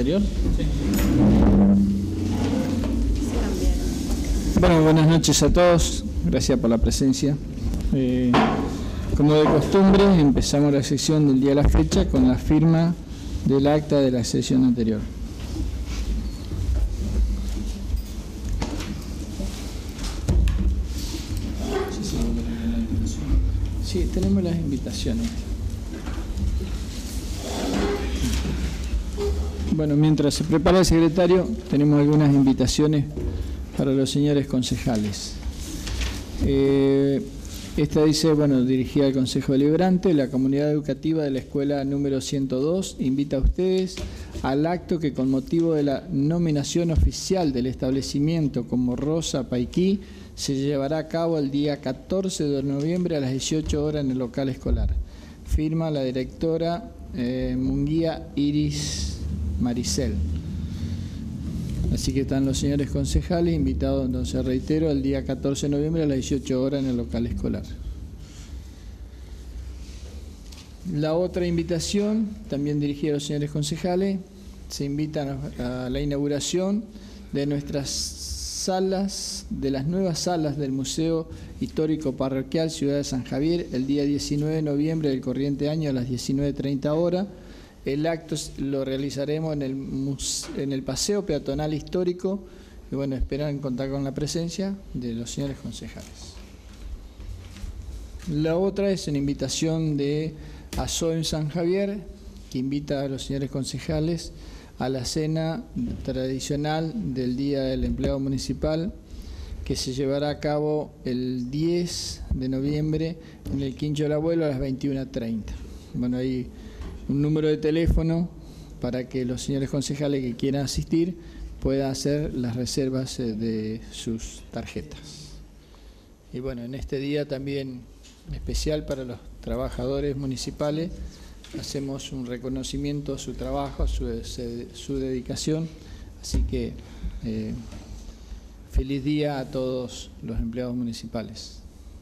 anterior? Sí. Bueno, buenas noches a todos. Gracias por la presencia. Como de costumbre, empezamos la sesión del día a la fecha con la firma del acta de la sesión anterior. Sí, tenemos las invitaciones. Bueno, mientras se prepara el secretario, tenemos algunas invitaciones para los señores concejales. Esta dice, bueno, dirigida al Consejo Deliberante, la comunidad educativa de la escuela número 102 invita a ustedes al acto que con motivo de la nominación oficial del establecimiento como Rosa Paiquí se llevará a cabo el día 14 de noviembre a las 18 horas en el local escolar. Firma la directora Munguía Iris Maricel. Así que están los señores concejales invitados, entonces reitero, el día 14 de noviembre a las 18 horas en el local escolar. La otra invitación, también dirigida a los señores concejales, se invitan a la inauguración de nuestras salas, de las nuevas salas del Museo Histórico Parroquial Ciudad de San Javier, el día 19 de noviembre del corriente año a las 19:30 horas. El acto lo realizaremos en el Paseo Peatonal Histórico y bueno, esperan contar con la presencia de los señores concejales. La otra es una invitación de ASOEM San Javier, que invita a los señores concejales a la cena tradicional del Día del Empleado Municipal, que se llevará a cabo el 10 de noviembre en el Quincho del Abuelo a las 21:30. Bueno, ahí un número de teléfono para que los señores concejales que quieran asistir puedan hacer las reservas de sus tarjetas. Y bueno, en este día también especial para los trabajadores municipales, hacemos un reconocimiento a su trabajo, a su dedicación, así que feliz día a todos los empleados municipales.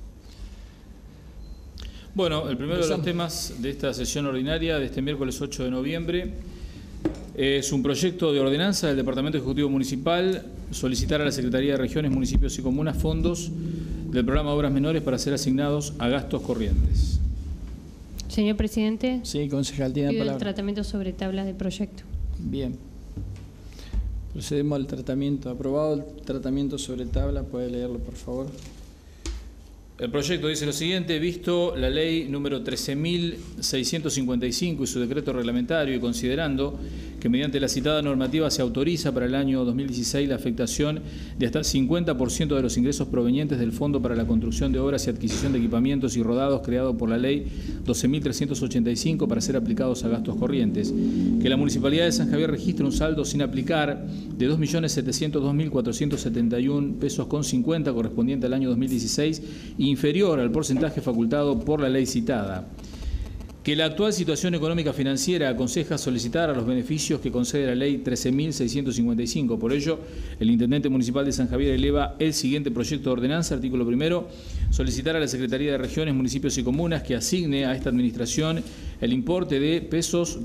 Bueno, el primero de los temas de esta sesión ordinaria de este miércoles 8 de noviembre es un proyecto de ordenanza del Departamento Ejecutivo Municipal solicitar a la Secretaría de Regiones, Municipios y Comunas fondos del programa de Obras Menores para ser asignados a gastos corrientes. Señor presidente. Sí, concejal, tiene la palabra. El tratamiento sobre tablas del proyecto. Bien. Procedemos al tratamiento. Aprobado el tratamiento sobre tabla. ¿Puede leerlo, por favor? El proyecto dice lo siguiente: visto la ley número 13.655 y su decreto reglamentario, y considerando que mediante la citada normativa se autoriza para el año 2016 la afectación de hasta el 50% de los ingresos provenientes del Fondo para la Construcción de Obras y Adquisición de Equipamientos y Rodados creado por la ley 12.385 para ser aplicados a gastos corrientes, que la Municipalidad de San Javier registre un saldo sin aplicar de 2.702.471 pesos con 50 correspondiente al año 2016 inferior al porcentaje facultado por la ley citada. Que la actual situación económica financiera aconseja solicitar a los beneficios que concede la ley 13.655. Por ello, el Intendente Municipal de San Javier eleva el siguiente proyecto de ordenanza. Artículo primero: solicitar a la Secretaría de Regiones, Municipios y Comunas que asigne a esta administración el importe de pesos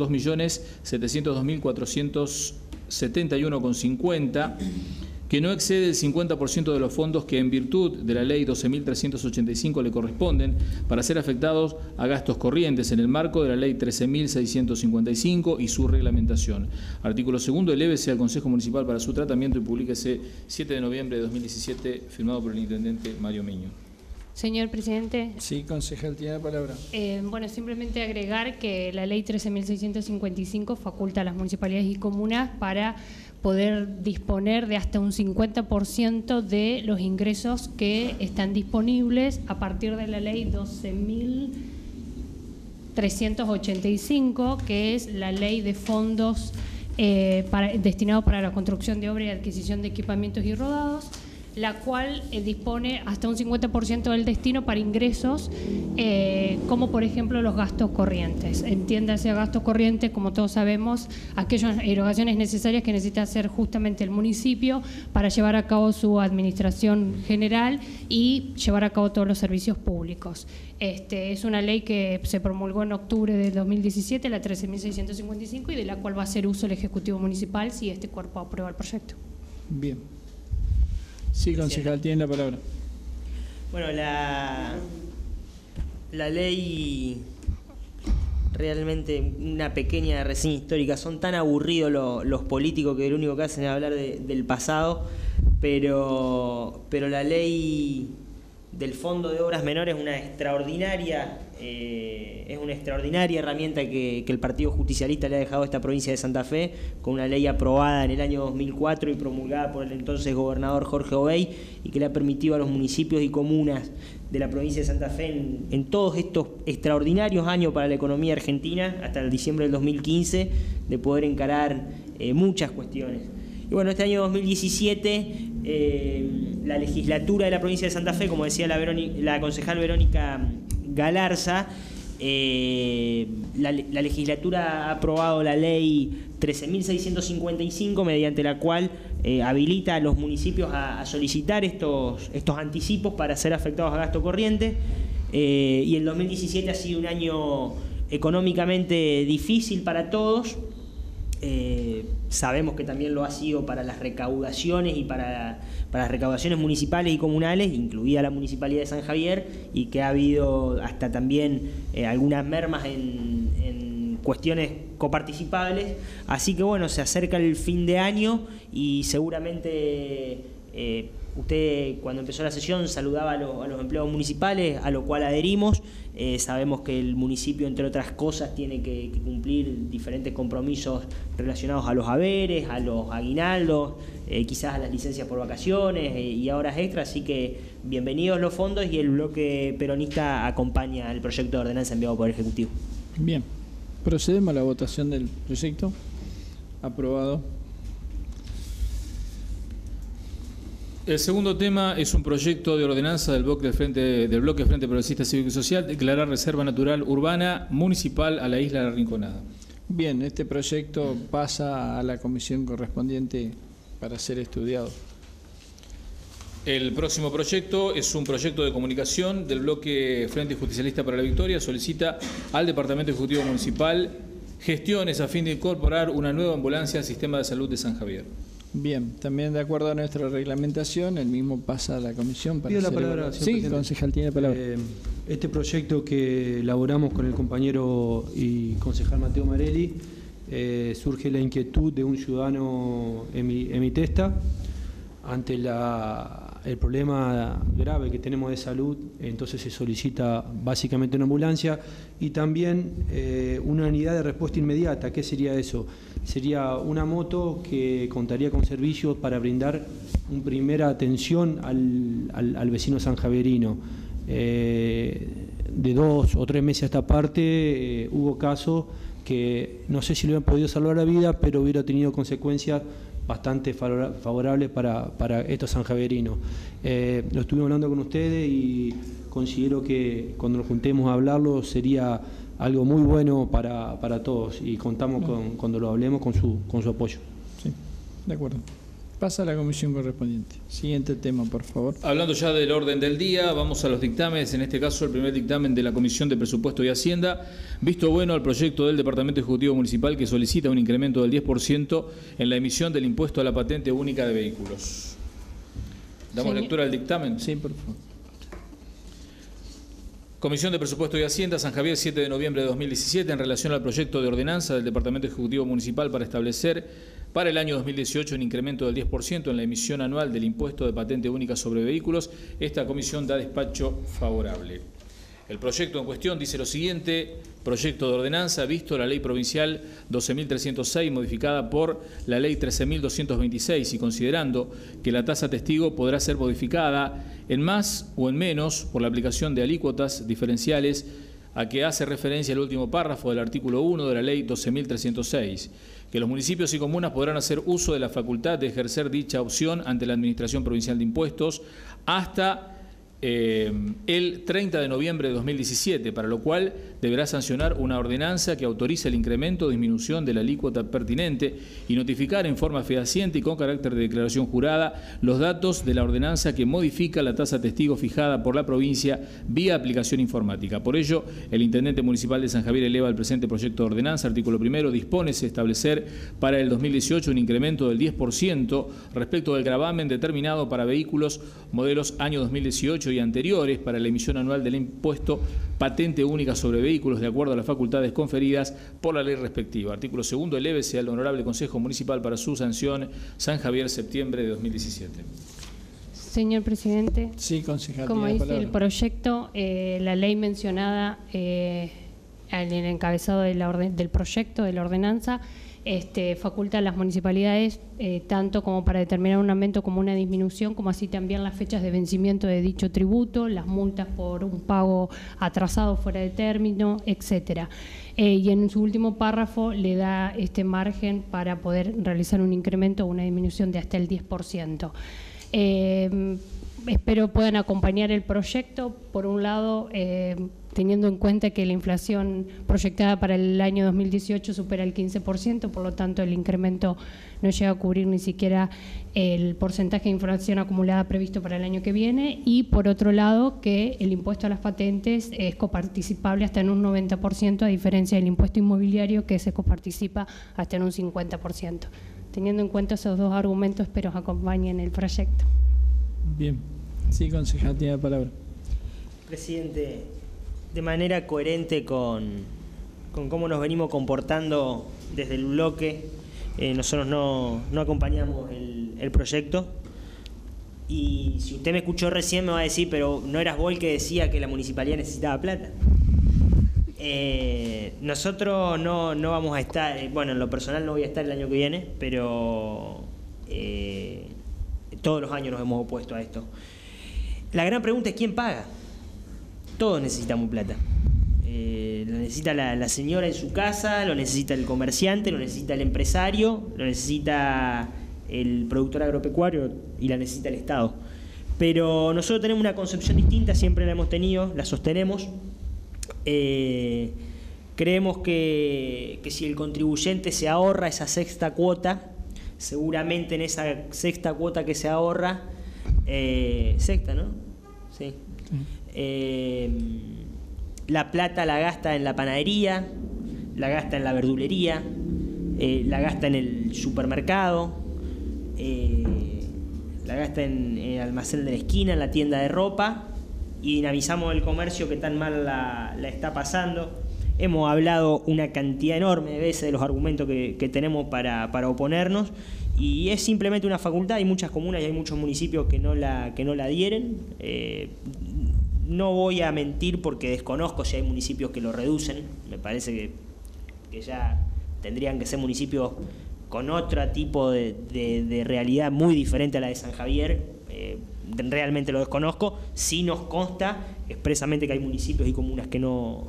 2.702.471,50, que no excede el 50% de los fondos que en virtud de la ley 12.385 le corresponden para ser afectados a gastos corrientes en el marco de la ley 13.655 y su reglamentación. Artículo segundo: elévese al Consejo Municipal para su tratamiento y publíquese 7 de noviembre de 2017, firmado por el Intendente Mario Miño. Señor presidente. Sí, concejal, tiene la palabra. Bueno, simplemente agregar que la ley 13.655 faculta a las municipalidades y comunas para poder disponer de hasta un 50% de los ingresos que están disponibles a partir de la ley 12.385, que es la ley de fondos destinados para la construcción de obras y adquisición de equipamientos y rodados. la cual dispone hasta un 50% del destino para ingresos, como por ejemplo los gastos corrientes. Entiéndase a gastos corrientes, como todos sabemos, aquellas erogaciones necesarias que necesita hacer justamente el municipio para llevar a cabo su administración general y llevar a cabo todos los servicios públicos. Es una ley que se promulgó en octubre de 2017, la 13.655, y de la cual va a hacer uso el Ejecutivo Municipal si este cuerpo aprueba el proyecto. Bien. Sí, concejal, tiene la palabra. Bueno, la ley, realmente una pequeña reseña histórica. Son tan aburridos los políticos que lo único que hacen es hablar del pasado, pero la ley del Fondo de Obras Menores es una extraordinaria herramienta que el Partido Justicialista le ha dejado a esta provincia de Santa Fe, con una ley aprobada en el año 2004 y promulgada por el entonces gobernador Jorge Obey, y que le ha permitido a los municipios y comunas de la provincia de Santa Fe en todos estos extraordinarios años para la economía argentina, hasta el diciembre del 2015, de poder encarar muchas cuestiones. Y bueno, este año 2017, la legislatura de la provincia de Santa Fe, como decía la concejal Verónica Galarza, la legislatura ha aprobado la ley 13.655, mediante la cual habilita a los municipios a solicitar estos anticipos para ser afectados a gasto corriente. Y el 2017 ha sido un año económicamente difícil para todos. Sabemos que también lo ha sido para las recaudaciones y para las recaudaciones municipales y comunales, incluida la Municipalidad de San Javier, y que ha habido hasta también algunas mermas en cuestiones coparticipables. Así que bueno, se acerca el fin de año y seguramente usted, cuando empezó la sesión, saludaba a los empleados municipales, a lo cual adherimos. Sabemos que el municipio, entre otras cosas, tiene que cumplir diferentes compromisos relacionados a los haberes, a los aguinaldos, quizás a las licencias por vacaciones y a horas extras. Así que bienvenidos los fondos, y el bloque peronista acompaña el proyecto de ordenanza enviado por el Ejecutivo. Bien, procedemos a la votación del proyecto. Aprobado. El segundo tema es un proyecto de ordenanza del bloque Frente Progresista Cívico y Social, declarar reserva natural urbana municipal a la isla de La Rinconada. Bien, este proyecto pasa a la comisión correspondiente para ser estudiado. El próximo proyecto es un proyecto de comunicación del bloque Frente Justicialista para la Victoria. Solicita al Departamento Ejecutivo Municipal gestiones a fin de incorporar una nueva ambulancia al sistema de salud de San Javier. Bien, también de acuerdo a nuestra reglamentación, el mismo pasa a la comisión para Pido la ser palabra, evaluado. señor Sí, presidente. concejal, tiene la palabra. Este proyecto que elaboramos con el compañero y concejal Mateo Marelli, surge la inquietud de un ciudadano emitesta ante el problema grave que tenemos de salud. Entonces se solicita básicamente una ambulancia y también una unidad de respuesta inmediata. ¿Qué sería eso? Sería una moto que contaría con servicios para brindar una primera atención al vecino sanjaverino. De 2 o 3 meses a esta parte hubo casos que no sé si le hubieran podido salvar la vida, pero hubiera tenido consecuencias bastante favorables para estos sanjaverinos. Lo estuvimos hablando con ustedes y considero que cuando nos juntemos a hablarlo sería algo muy bueno para todos, y contamos cuando lo hablemos con su apoyo. Sí, de acuerdo. Pasa a la comisión correspondiente. Siguiente tema, por favor. Hablando ya del orden del día, vamos a los dictámenes. En este caso, el primer dictamen de la Comisión de Presupuesto y Hacienda. Visto bueno al proyecto del Departamento Ejecutivo Municipal, que solicita un incremento del 10% en la emisión del impuesto a la patente única de vehículos. ¿Damos lectura al dictamen? Sí, por favor. Comisión de Presupuesto y Hacienda, San Javier, 7 de noviembre de 2017, en relación al proyecto de ordenanza del Departamento Ejecutivo Municipal para establecer para el año 2018 un incremento del 10% en la emisión anual del impuesto de patente única sobre vehículos. Esta comisión da despacho favorable. El proyecto en cuestión dice lo siguiente: proyecto de ordenanza, visto la Ley Provincial 12.306, modificada por la Ley 13.226, y considerando que la tasa testigo podrá ser modificada en más o en menos por la aplicación de alícuotas diferenciales a que hace referencia el último párrafo del artículo 1 de la Ley 12.306, que los municipios y comunas podrán hacer uso de la facultad de ejercer dicha opción ante la Administración Provincial de Impuestos hasta el 30 de noviembre de 2017, para lo cual deberá sancionar una ordenanza que autorice el incremento o disminución de la alícuota pertinente y notificar en forma fehaciente y con carácter de declaración jurada los datos de la ordenanza que modifica la tasa testigo fijada por la provincia vía aplicación informática. Por ello, el Intendente Municipal de San Javier eleva el presente proyecto de ordenanza. Artículo primero, dispónese establecer para el 2018 un incremento del 10% respecto del gravamen determinado para vehículos modelos año 2018 y anteriores para la emisión anual del impuesto patente única sobre vehículos de acuerdo a las facultades conferidas por la ley respectiva. Artículo segundo, elévese al Honorable Consejo Municipal para su sanción. San Javier, septiembre de 2017. Señor presidente. Sí, concejal. Como dice el proyecto, la ley mencionada en el encabezado del proyecto de la ordenanza faculta a las municipalidades tanto como para determinar un aumento como una disminución, como así también las fechas de vencimiento de dicho tributo, las multas por un pago atrasado fuera de término, etcétera. Y en su último párrafo le da este margen para poder realizar un incremento o una disminución de hasta el 10%. Espero puedan acompañar el proyecto, por un lado, teniendo en cuenta que la inflación proyectada para el año 2018 supera el 15%, por lo tanto el incremento no llega a cubrir ni siquiera el porcentaje de inflación acumulada previsto para el año que viene, y por otro lado que el impuesto a las patentes es coparticipable hasta en un 90%, a diferencia del impuesto inmobiliario que se coparticipa hasta en un 50%. Teniendo en cuenta esos dos argumentos, espero acompañen el proyecto. Bien. Sí, concejal, tiene la palabra. Presidente, de manera coherente con cómo nos venimos comportando desde el bloque, nosotros no acompañamos el proyecto. Y si usted me escuchó recién me va a decir, pero ¿no eras vos el que decía que la municipalidad necesitaba plata? Nosotros no vamos a estar, bueno, en lo personal no voy a estar el año que viene, pero todos los años nos hemos opuesto a esto. La gran pregunta es ¿quién paga? Todos necesitamos plata. Lo necesita la señora en su casa, lo necesita el comerciante, lo necesita el empresario, lo necesita el productor agropecuario y la necesita el Estado. Pero nosotros tenemos una concepción distinta, siempre la hemos tenido, la sostenemos. Creemos que si el contribuyente se ahorra esa sexta cuota, seguramente en esa sexta cuota que se ahorra, sexta, ¿no? Sí. La plata la gasta en la panadería, la gasta en la verdulería, la gasta en el supermercado, la gasta en el almacén de la esquina, en la tienda de ropa, y dinamizamos el comercio que tan mal la está pasando. Hemos hablado una cantidad enorme de veces de los argumentos que tenemos para oponernos, y es simplemente una facultad. Hay muchas comunas y hay muchos municipios que no la adhieren. No voy a mentir porque desconozco si hay municipios que lo reducen. Me parece que ya tendrían que ser municipios con otro tipo de realidad muy diferente a la de San Javier. Realmente lo desconozco. Sí nos consta expresamente que hay municipios y comunas que no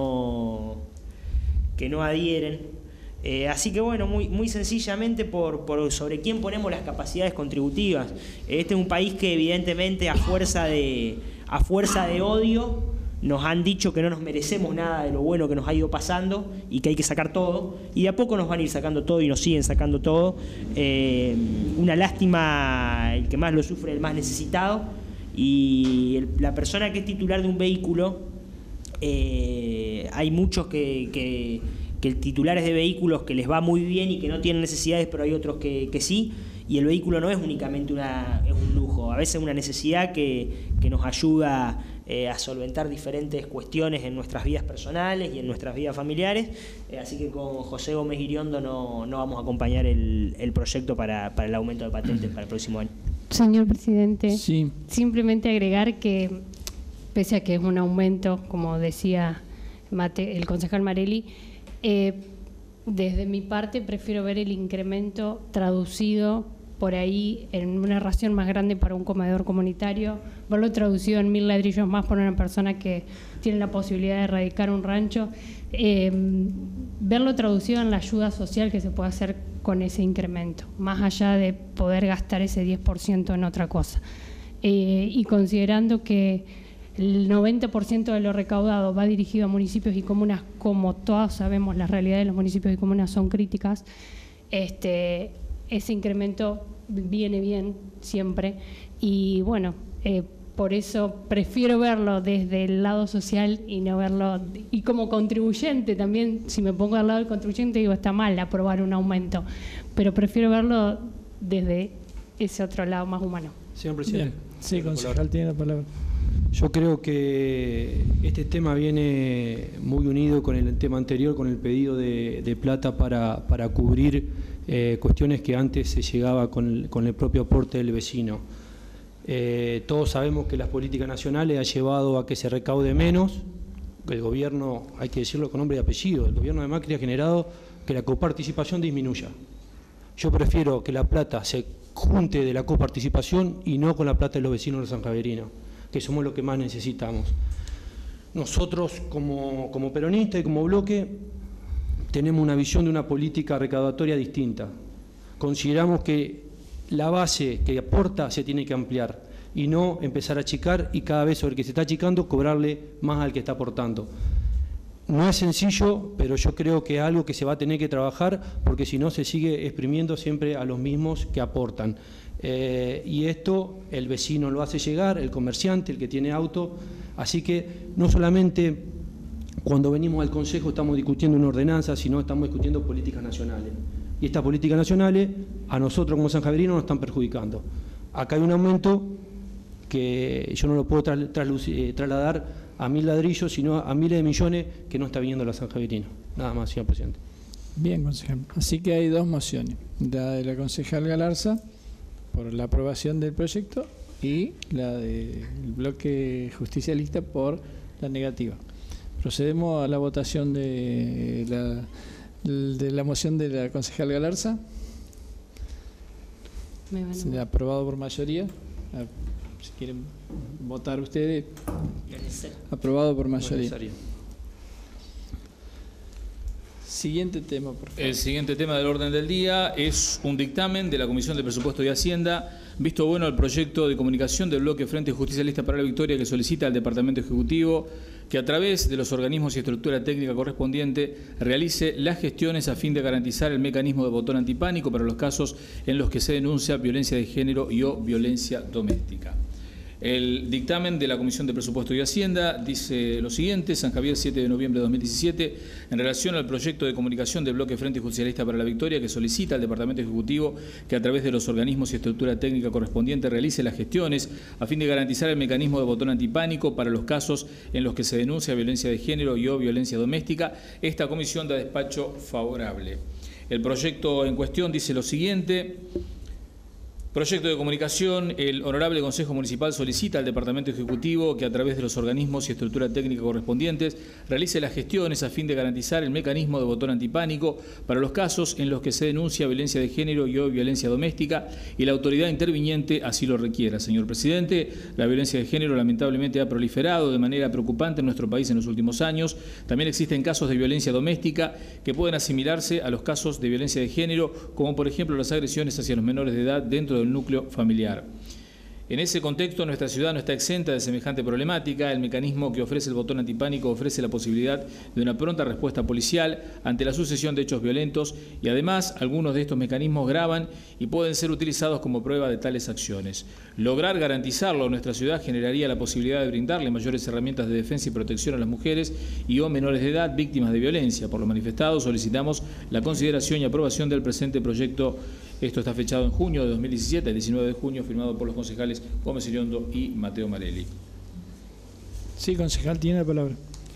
adhieren. Así que bueno, muy sencillamente por sobre quién ponemos las capacidades contributivas. Este es un país que evidentemente a fuerza de odio nos han dicho que no nos merecemos nada de lo bueno que nos ha ido pasando y que hay que sacar todo, y de a poco nos van a ir sacando todo y nos siguen sacando todo. Una lástima, el que más lo sufre, el más necesitado, y la persona que es titular de un vehículo, hay muchos que titulares de vehículos que les va muy bien y que no tienen necesidades, pero hay otros que sí, y el vehículo no es únicamente es un lujo, a veces es una necesidad que nos ayuda a solventar diferentes cuestiones en nuestras vidas personales y en nuestras vidas familiares. Así que con José Gómez Iriondo no vamos a acompañar el proyecto para el aumento de patentes para el próximo año. Señor presidente, sí. Simplemente agregar que, pese a que es un aumento, como decía el concejal Marelli, desde mi parte prefiero ver el incremento traducido por ahí en una ración más grande para un comedor comunitario, verlo traducido en 1000 ladrillos más por una persona que tiene la posibilidad de erradicar un rancho, verlo traducido en la ayuda social que se puede hacer con ese incremento, más allá de poder gastar ese 10% en otra cosa. Y considerando que el 90% de lo recaudado va dirigido a municipios y comunas, como todos sabemos, las realidades de los municipios y comunas son críticas, ese incremento viene bien siempre. Y bueno, por eso prefiero verlo desde el lado social y no verlo, y como contribuyente también, si me pongo al lado del contribuyente digo, está mal aprobar un aumento, pero prefiero verlo desde ese otro lado más humano. Señor presidente. Bien. Sí, concejal tiene la palabra. Yo creo que este tema viene muy unido con el tema anterior, con el pedido de plata para cubrir cuestiones que antes se llegaba con el propio aporte del vecino. Todos sabemos que las políticas nacionales han llevado a que se recaude menos. El gobierno, hay que decirlo con nombre y apellido, el gobierno de Macri ha generado que la coparticipación disminuya. Yo prefiero que la plata se junte de la coparticipación y no con la plata de los vecinos de San Javierino, que somos lo que más necesitamos. Nosotros como peronistas y como bloque tenemos una visión de una política recaudatoria distinta. Consideramos que la base que aporta se tiene que ampliar y no empezar a achicar y cada vez sobre el que se está achicando cobrarle más al que está aportando. No es sencillo, pero yo creo que es algo que se va a tener que trabajar porque si no se sigue exprimiendo siempre a los mismos que aportan. Y esto el vecino lo hace llegar, el comerciante, el que tiene auto. Así que no solamente cuando venimos al Consejo estamos discutiendo una ordenanza, sino estamos discutiendo políticas nacionales. Y estas políticas nacionales a nosotros como sanjaverinos nos están perjudicando. Acá hay un aumento que yo no lo puedo trasladar a 1000 ladrillos, sino a miles de millones que no está viniendo la sanjaverina. Nada más, señor presidente. Bien, concejal. Así que hay dos mociones. La de la concejal Galarza por la aprobación del proyecto y la del bloque justicialista por la negativa. Procedemos a la votación de la moción de la concejal Galarza. Se ha aprobado por mayoría. Si quieren votar ustedes, aprobado por mayoría. Siguiente tema, por favor. El siguiente tema del orden del día es un dictamen de la Comisión de Presupuesto y Hacienda, visto bueno al proyecto de comunicación del bloque Frente Justicialista para la Victoria, que solicita al Departamento Ejecutivo que a través de los organismos y estructura técnica correspondiente realice las gestiones a fin de garantizar el mecanismo de botón antipánico para los casos en los que se denuncia violencia de género y o violencia doméstica. El dictamen de la Comisión de Presupuesto y Hacienda dice lo siguiente: San Javier, 7 de noviembre de 2017, en relación al proyecto de comunicación del bloque Frente Justicialista para la Victoria, que solicita al Departamento Ejecutivo que a través de los organismos y estructura técnica correspondiente realice las gestiones a fin de garantizar el mecanismo de botón antipánico para los casos en los que se denuncia violencia de género y o violencia doméstica. Esta comisión da despacho favorable. El proyecto en cuestión dice lo siguiente: proyecto de comunicación. El Honorable Consejo Municipal solicita al Departamento Ejecutivo que a través de los organismos y estructura técnica correspondientes realice las gestiones a fin de garantizar el mecanismo de botón antipánico para los casos en los que se denuncia violencia de género y o violencia doméstica y la autoridad interviniente así lo requiera. Señor presidente, la violencia de género lamentablemente ha proliferado de manera preocupante en nuestro país en los últimos años. También existen casos de violencia doméstica que pueden asimilarse a los casos de violencia de género, como por ejemplo las agresiones hacia los menores de edad dentro del núcleo familiar. En ese contexto, nuestra ciudad no está exenta de semejante problemática. El mecanismo que ofrece el botón antipánico ofrece la posibilidad de una pronta respuesta policial ante la sucesión de hechos violentos y además algunos de estos mecanismos graban y pueden ser utilizados como prueba de tales acciones. Lograr garantizarlo en nuestra ciudad generaría la posibilidad de brindarle mayores herramientas de defensa y protección a las mujeres y o menores de edad víctimas de violencia. Por lo manifestado, solicitamos la consideración y aprobación del presente proyecto. Esto está fechado en junio de 2017, el 19 de junio, firmado por los concejales Gómez Iriondo y Mateo Marelli. Sí, concejal, tiene la palabra.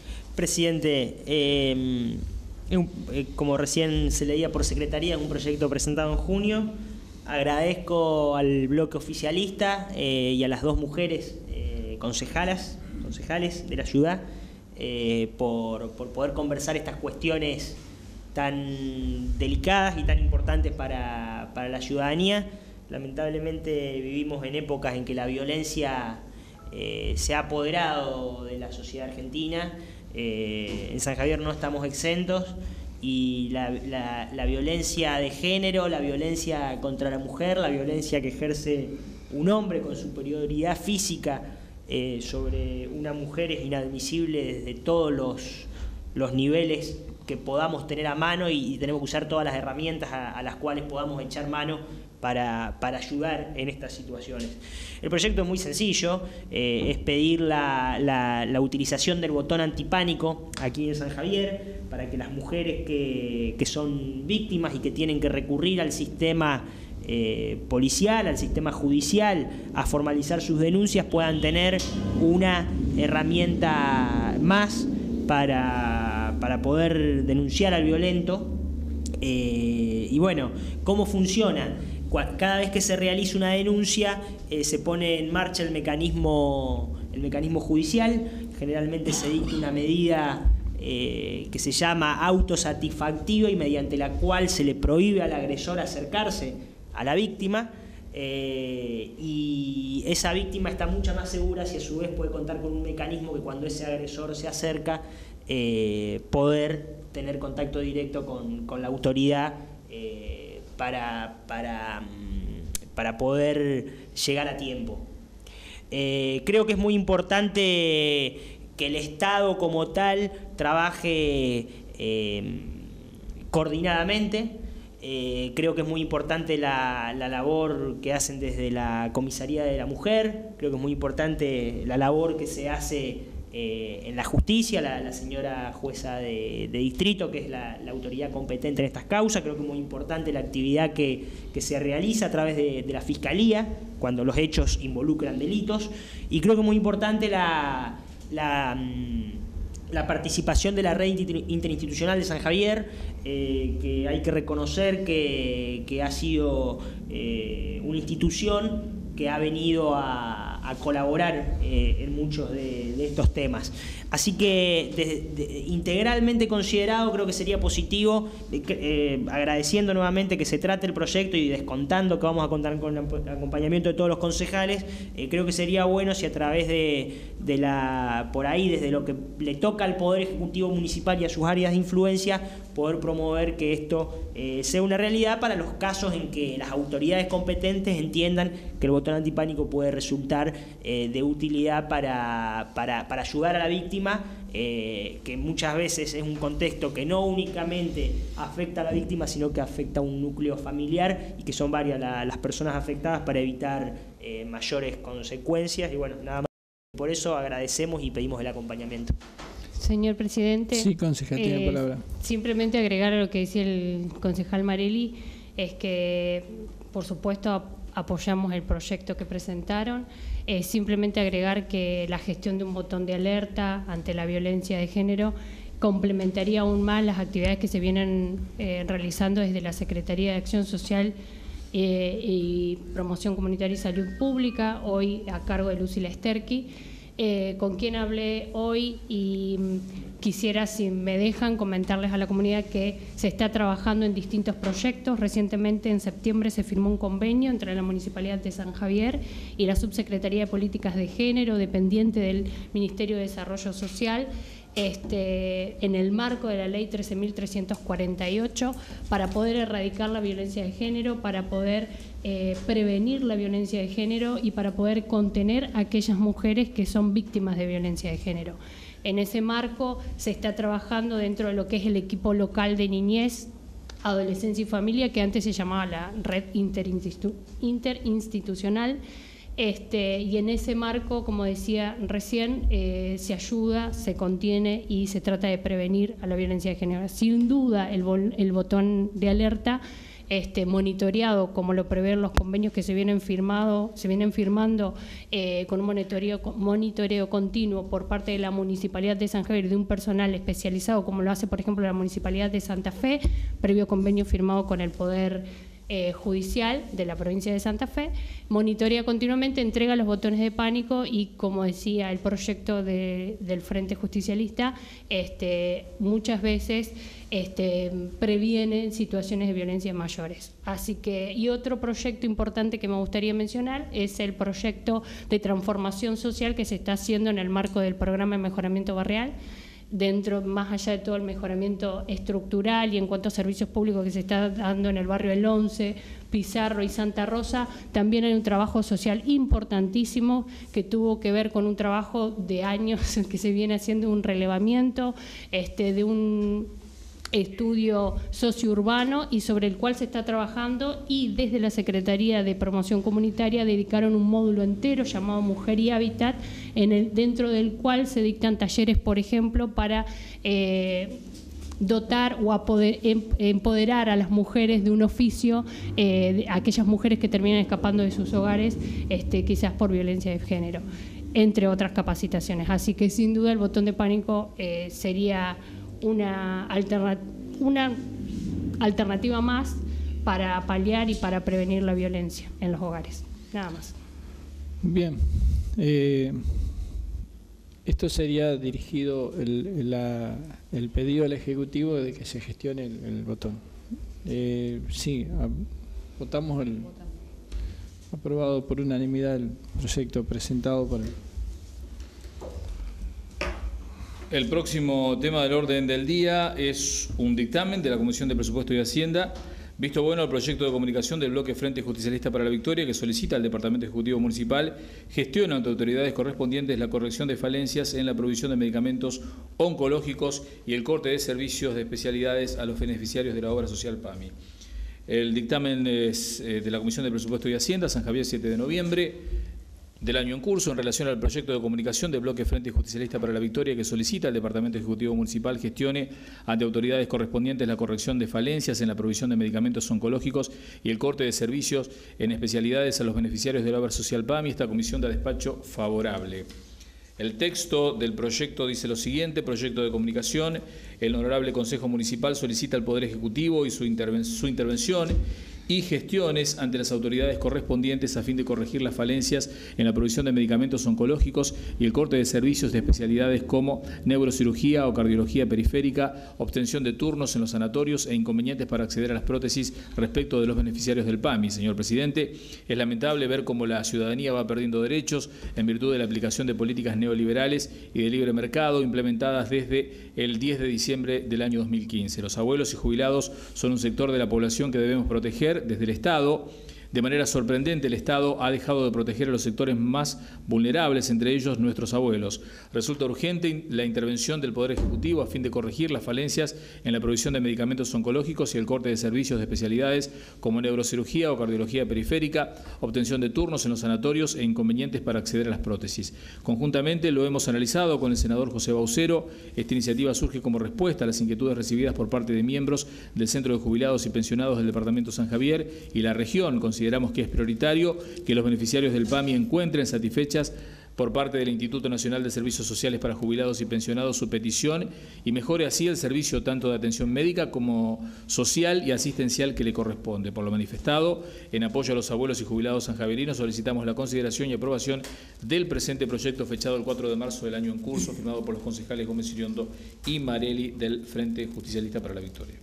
Presidente, como recién se leía por secretaría, es un proyecto presentado en junio. Agradezco al bloque oficialista y a las dos mujeres concejales de la ciudad por poder conversar estas cuestiones tan delicadas y tan importantes para la ciudadanía. Lamentablemente vivimos en épocas en que la violencia se ha apoderado de la sociedad argentina. En San Javier no estamos exentos y la violencia de género, la violencia contra la mujer, la violencia que ejerce un hombre con superioridad física sobre una mujer es inadmisible desde todos los niveles que podamos tener a mano y tenemos que usar todas las herramientas a las cuales podamos echar mano para ayudar en estas situaciones. El proyecto es muy sencillo, es pedir la utilización del botón antipánico aquí en San Javier para que las mujeres que son víctimas y que tienen que recurrir al sistema policial, al sistema judicial, a formalizar sus denuncias, puedan tener una herramienta más para poder denunciar al violento. Y bueno, ¿cómo funciona? Cada vez que se realiza una denuncia se pone en marcha el mecanismo judicial. Generalmente se dicta una medida que se llama autosatisfactiva y mediante la cual se le prohíbe al agresor acercarse a la víctima, y esa víctima está mucho más segura si a su vez puede contar con un mecanismo que cuando ese agresor se acerca poder tener contacto directo con la autoridad para poder llegar a tiempo. Creo que es muy importante que el Estado como tal trabaje coordinadamente. Creo que es muy importante la labor que hacen desde la Comisaría de la Mujer, creo que es muy importante la labor que se hace en la justicia, la señora jueza de distrito, que es la autoridad competente en estas causas. Creo que es muy importante la actividad que se realiza a través de la Fiscalía cuando los hechos involucran delitos, y creo que es muy importante la participación de la red interinstitucional de San Javier, que hay que reconocer que ha sido una institución que ha venido a colaborar en muchos de estos temas. Así que integralmente considerado, creo que sería positivo, agradeciendo nuevamente que se trate el proyecto y descontando que vamos a contar con el acompañamiento de todos los concejales. Creo que sería bueno si a través por ahí, desde lo que le toca al Poder Ejecutivo Municipal y a sus áreas de influencia, poder promover que esto sea una realidad para los casos en que las autoridades competentes entiendan que el botón antipánico puede resultar de utilidad para ayudar a la víctima, que muchas veces es un contexto que no únicamente afecta a la víctima, sino que afecta a un núcleo familiar y que son varias las personas afectadas, para evitar mayores consecuencias. Y bueno, nada más. Por eso agradecemos y pedimos el acompañamiento. Señor presidente. Sí, concejal, tiene palabra. Simplemente agregar a lo que decía el concejal Marelli, es que por supuesto apoyamos el proyecto que presentaron. Simplemente agregar que la gestión de un botón de alerta ante la violencia de género complementaría aún más las actividades que se vienen realizando desde la Secretaría de Acción Social y Promoción Comunitaria y Salud Pública, hoy a cargo de Lucila Sterqui, con quien hablé hoy, y quisiera, si me dejan, comentarles a la comunidad que se está trabajando en distintos proyectos. Recientemente, en septiembre, se firmó un convenio entre la Municipalidad de San Javier y la Subsecretaría de Políticas de Género, dependiente del Ministerio de Desarrollo Social, en el marco de la Ley 13.348, para poder erradicar la violencia de género, para poder prevenir la violencia de género y para poder contener a aquellas mujeres que son víctimas de violencia de género. En ese marco se está trabajando dentro de lo que es el equipo local de niñez, adolescencia y familia, que antes se llamaba la Red Interinstitucional. Y en ese marco, como decía recién, se ayuda, se contiene y se trata de prevenir a la violencia de género. Sin duda, el botón de alerta, monitoreado como lo prevén los convenios que se vienen firmando con un monitoreo continuo por parte de la Municipalidad de San Javier, de un personal especializado, como lo hace, por ejemplo, la Municipalidad de Santa Fe, previo convenio firmado con el Poder judicial de la provincia de Santa Fe, monitorea continuamente, entrega los botones de pánico y, como decía el proyecto del Frente Justicialista, muchas veces previene situaciones de violencia mayores. Así que, y otro proyecto importante que me gustaría mencionar es el proyecto de transformación social que se está haciendo en el marco del programa de mejoramiento barrial, dentro, más allá de todo el mejoramiento estructural y en cuanto a servicios públicos que se está dando en el barrio El 11, Pizarro y Santa Rosa, también hay un trabajo social importantísimo que tuvo que ver con un trabajo de años que se viene haciendo, un relevamiento de un estudio sociourbano y sobre el cual se está trabajando, y desde la Secretaría de Promoción Comunitaria dedicaron un módulo entero llamado Mujer y Hábitat, dentro del cual se dictan talleres, por ejemplo, para dotar o empoderar a las mujeres de un oficio, aquellas mujeres que terminan escapando de sus hogares, quizás por violencia de género, entre otras capacitaciones. Así que sin duda el botón de pánico sería una alternativa más para paliar y para prevenir la violencia en los hogares. Nada más. Bien. Esto sería dirigido el pedido al Ejecutivo de que se gestione el botón. Sí, votamos aprobado por unanimidad el proyecto presentado por El próximo tema del orden del día es un dictamen de la Comisión de Presupuesto y Hacienda, visto bueno el proyecto de comunicación del bloque Frente Justicialista para la Victoria, que solicita al Departamento Ejecutivo Municipal gestione ante autoridades correspondientes la corrección de falencias en la provisión de medicamentos oncológicos y el corte de servicios de especialidades a los beneficiarios de la obra social PAMI. El dictamen es de la Comisión de Presupuesto y Hacienda, San Javier, 7 de noviembre. Del año en curso, en relación al proyecto de comunicación del bloque Frente Justicialista para la Victoria, que solicita al Departamento Ejecutivo Municipal gestione ante autoridades correspondientes la corrección de falencias en la provisión de medicamentos oncológicos y el corte de servicios en especialidades a los beneficiarios de la obra social PAMI. Esta comisión da despacho favorable. El texto del proyecto dice lo siguiente: proyecto de comunicación. El Honorable Consejo Municipal solicita al Poder Ejecutivo y su intervención y gestiones ante las autoridades correspondientes a fin de corregir las falencias en la provisión de medicamentos oncológicos y el corte de servicios de especialidades como neurocirugía o cardiología periférica, obtención de turnos en los sanatorios e inconvenientes para acceder a las prótesis respecto de los beneficiarios del PAMI. Señor Presidente, es lamentable ver cómo la ciudadanía va perdiendo derechos en virtud de la aplicación de políticas neoliberales y de libre mercado implementadas desde el 10 de diciembre del año 2015. Los abuelos y jubilados son un sector de la población que debemos proteger desde el Estado. De manera sorprendente, el Estado ha dejado de proteger a los sectores más vulnerables, entre ellos nuestros abuelos. Resulta urgente la intervención del Poder Ejecutivo a fin de corregir las falencias en la provisión de medicamentos oncológicos y el corte de servicios de especialidades como neurocirugía o cardiología periférica, obtención de turnos en los sanatorios e inconvenientes para acceder a las prótesis. Conjuntamente lo hemos analizado con el senador José Baucero. Esta iniciativa surge como respuesta a las inquietudes recibidas por parte de miembros del Centro de Jubilados y Pensionados del Departamento San Javier y la región. Consideramos que es prioritario que los beneficiarios del PAMI encuentren satisfechas por parte del Instituto Nacional de Servicios Sociales para Jubilados y Pensionados su petición y mejore así el servicio tanto de atención médica como social y asistencial que le corresponde. Por lo manifestado, en apoyo a los abuelos y jubilados sanjaverinos, solicitamos la consideración y aprobación del presente proyecto fechado el 4 de marzo del año en curso, firmado por los concejales Gómez Iriondo y Marelli del Frente Justicialista para la Victoria.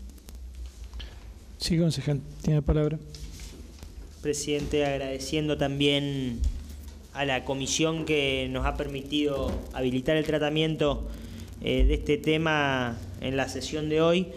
Sí, concejal, tiene la palabra. Presidente, agradeciendo también a la comisión que nos ha permitido habilitar el tratamiento de este tema en la sesión de hoy.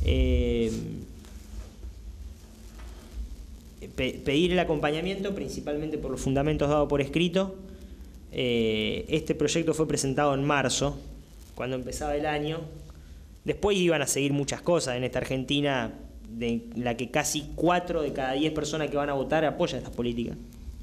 Pedir el acompañamiento principalmente por los fundamentos dados por escrito. Este proyecto fue presentado en marzo, cuando empezaba el año. Después iban a seguir muchas cosas en esta Argentina, de la que casi 4 de cada 10 personas que van a votar apoyan estas políticas.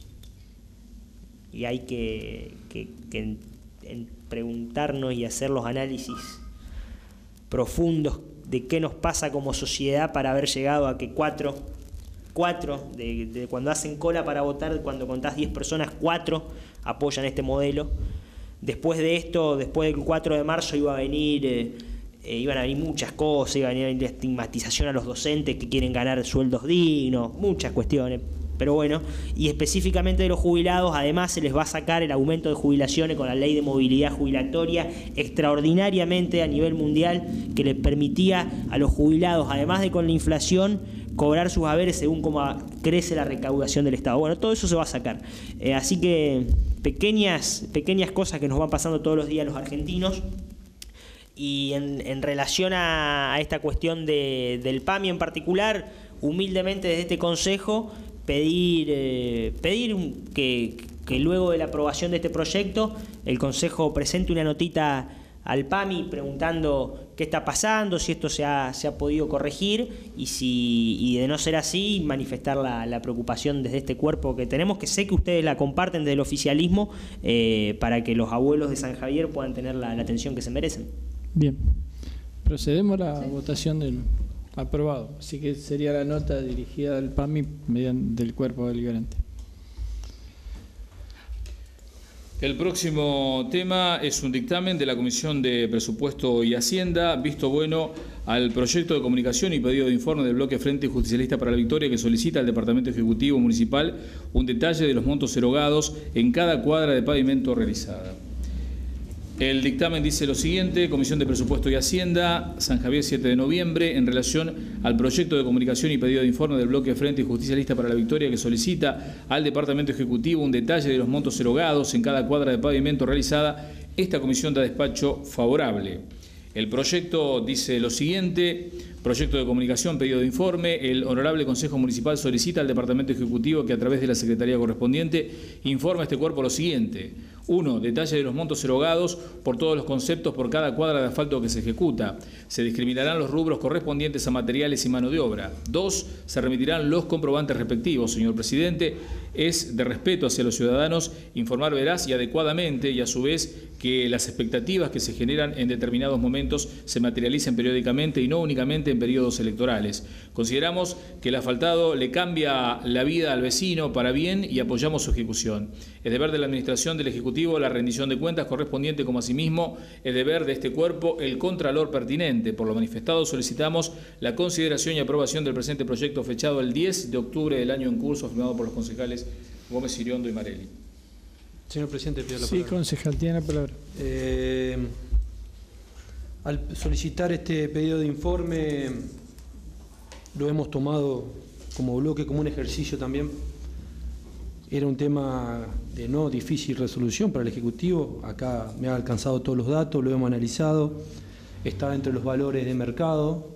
Y hay que preguntarnos y hacer los análisis profundos de qué nos pasa como sociedad para haber llegado a que 4 de cuando hacen cola para votar, cuando contás 10 personas, 4 apoyan este modelo. Después de esto, después del 4 de marzo iba a venir iban a venir muchas cosas, iban a venir estigmatización a los docentes que quieren ganar sueldos dignos, muchas cuestiones. Pero bueno, y específicamente de los jubilados, además se les va a sacar el aumento de jubilaciones con la ley de movilidad jubilatoria extraordinariamente a nivel mundial, que les permitía a los jubilados, además de con la inflación, cobrar sus haberes según cómo crece la recaudación del Estado. Bueno, todo eso se va a sacar. Así que pequeñas cosas que nos van pasando todos los días los argentinos. Y en relación a esta cuestión del PAMI en particular, humildemente desde este Consejo, pedir que luego de la aprobación de este proyecto el Consejo presente una notita al PAMI preguntando qué está pasando, si esto se ha podido corregir y de no ser así, manifestar la preocupación desde este cuerpo que tenemos, que sé que ustedes la comparten desde el oficialismo, para que los abuelos de San Javier puedan tener la atención que se merecen. Bien, procedemos a la votación del aprobado, así que sería la nota dirigida al PAMI mediante del cuerpo deliberante. El próximo tema es un dictamen de la Comisión de Presupuesto y Hacienda, visto bueno al proyecto de comunicación y pedido de informe del bloque Frente Justicialista para la Victoria, que solicita al Departamento Ejecutivo Municipal un detalle de los montos erogados en cada cuadra de pavimento realizada. El dictamen dice lo siguiente: Comisión de Presupuesto y Hacienda, San Javier, 7 de noviembre, en relación al proyecto de comunicación y pedido de informe del bloque Frente Justicialista para la Victoria, que solicita al Departamento Ejecutivo un detalle de los montos erogados en cada cuadra de pavimento realizada. Esta comisión da despacho favorable. El proyecto dice lo siguiente: proyecto de comunicación, pedido de informe. El Honorable Consejo Municipal solicita al Departamento Ejecutivo que a través de la Secretaría correspondiente informe a este cuerpo lo siguiente. 1. Detalle de los montos erogados por todos los conceptos por cada cuadra de asfalto que se ejecuta. Se discriminarán los rubros correspondientes a materiales y mano de obra. 2. Se remitirán los comprobantes respectivos. Señor Presidente, es de respeto hacia los ciudadanos informar veraz y adecuadamente, y a su vez que las expectativas que se generan en determinados momentos se materialicen periódicamente y no únicamente en periodos electorales. Consideramos que el asfaltado le cambia la vida al vecino para bien y apoyamos su ejecución. Es deber de la Administración del Ejecutivo la rendición de cuentas correspondiente, como asimismo es deber de este cuerpo el contralor pertinente. Por lo manifestado, solicitamos la consideración y aprobación del presente proyecto fechado el 10 de octubre del año en curso, firmado por los concejales Gómez Iriondo y Marelli. Señor Presidente, pido la Sí, palabra. concejal, tiene la palabra. Al solicitar este pedido de informe, lo hemos tomado como bloque, como un ejercicio también. Era un tema de no difícil resolución para el Ejecutivo. Acá me ha alcanzado todos los datos, lo hemos analizado. Está entre los valores de mercado.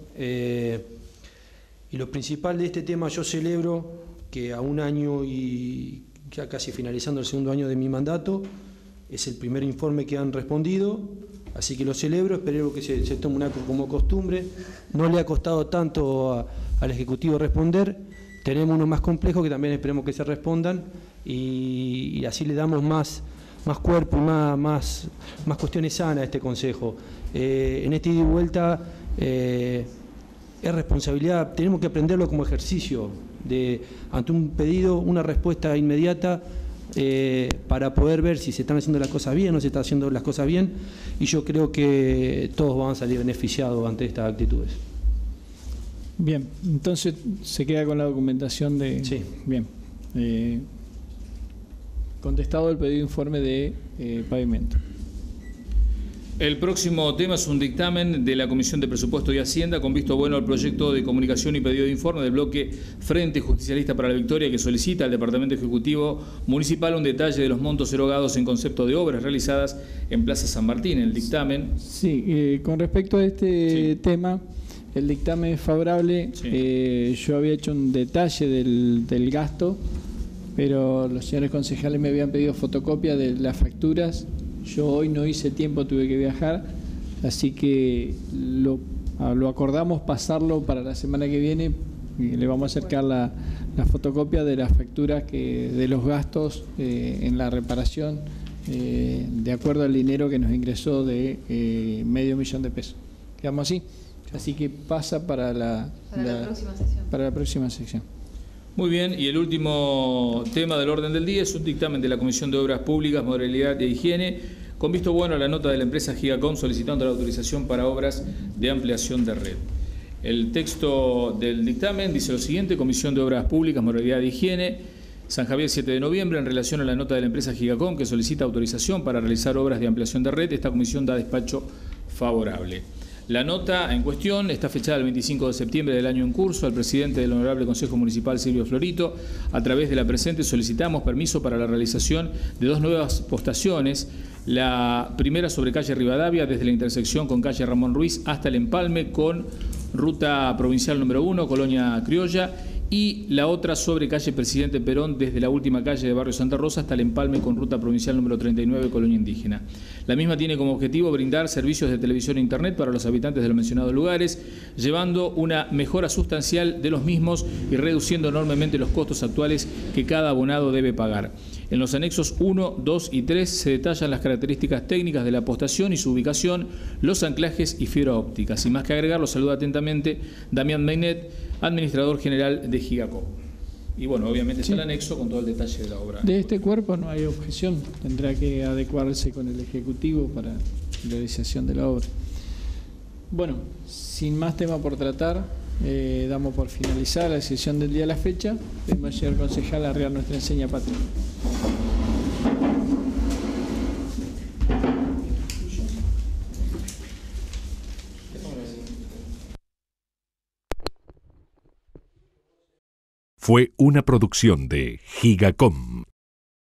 Y lo principal de este tema, yo celebro que a un año y ya casi finalizando el segundo año de mi mandato, es el primer informe que han respondido. Así que lo celebro, espero que se tome como costumbre. No le ha costado tanto al Ejecutivo responder. Tenemos uno más complejo que también esperemos que se respondan y así le damos más cuerpo y más cuestiones sanas a este Consejo. En este ida y vuelta es responsabilidad, tenemos que aprenderlo como ejercicio, ante un pedido, una respuesta inmediata para poder ver si se están haciendo las cosas bien o no se están haciendo las cosas bien, y yo creo que todos van a salir beneficiados ante estas actitudes. Bien, entonces se queda con la documentación de... Sí. Bien. Contestado el pedido de informe de pavimento. El próximo tema es un dictamen de la Comisión de Presupuesto y Hacienda con visto bueno al proyecto de comunicación y pedido de informe del bloque Frente Justicialista para la Victoria, que solicita al Departamento Ejecutivo Municipal un detalle de los montos erogados en concepto de obras realizadas en Plaza San Martín. El dictamen... Sí, con respecto a este tema, el dictamen es favorable. Sí. Yo había hecho un detalle del gasto, pero los señores concejales me habían pedido fotocopia de las facturas. Yo hoy no hice tiempo, tuve que viajar, así que lo acordamos pasarlo para la semana que viene. Y le vamos a acercar la fotocopia de las facturas de los gastos en la reparación, de acuerdo al dinero que nos ingresó de $500,000 de pesos. Quedamos así. Así que pasa para la próxima sección. Para la próxima sección. Muy bien, y el último tema del orden del día es un dictamen de la Comisión de Obras Públicas, Modernidad e Higiene con visto bueno a la nota de la empresa Gigacom solicitando la autorización para obras de ampliación de red. El texto del dictamen dice lo siguiente: Comisión de Obras Públicas, Moralidad e Higiene, San Javier, 7 de noviembre, en relación a la nota de la empresa Gigacom que solicita autorización para realizar obras de ampliación de red, esta comisión da despacho favorable. La nota en cuestión está fechada el 25 de septiembre del año en curso. Al presidente del Honorable Consejo Municipal, Silvio Florito, a través de la presente solicitamos permiso para la realización de 2 nuevas postaciones. La primera sobre calle Rivadavia, desde la intersección con calle Ramón Ruiz hasta el empalme con ruta provincial número 1, Colonia Criolla, y la otra sobre calle Presidente Perón, desde la última calle de Barrio Santa Rosa hasta el empalme con ruta provincial número 39, Colonia Indígena. La misma tiene como objetivo brindar servicios de televisión e internet para los habitantes de los mencionados lugares, llevando una mejora sustancial de los mismos y reduciendo enormemente los costos actuales que cada abonado debe pagar. En los anexos 1, 2 y 3 se detallan las características técnicas de la postación y su ubicación, los anclajes y fibra óptica. Sin más que agregar, los saluda atentamente Damián Meinet, administrador general de Gigacom. Y bueno, obviamente está el anexo con todo el detalle de la obra. De este cuerpo no hay objeción, tendrá que adecuarse con el Ejecutivo para la realización de la obra. Bueno, sin más tema por tratar, damos por finalizada la sesión del día a la fecha. Pedimos al señor concejal arriar nuestra enseña patria. Fue una producción de Gigacom.